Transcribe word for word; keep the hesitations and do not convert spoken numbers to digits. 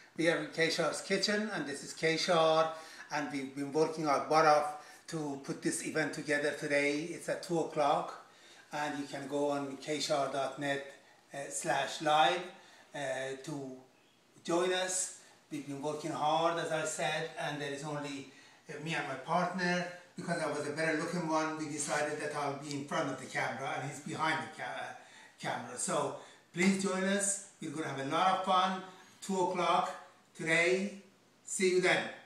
We are in Keshar's kitchen, and this is Keshar, and we've been working our butt off to put this event together today. It's at two o'clock, and you can go on keshar dot net uh, slash live uh, to join us. We've been working hard, as I said, and there is only uh, me and my partner. Because I was a better looking one, we decided that I'll be in front of the camera and he's behind the ca camera. So please join us. We're going to have a lot of fun. two o'clock today. See you then.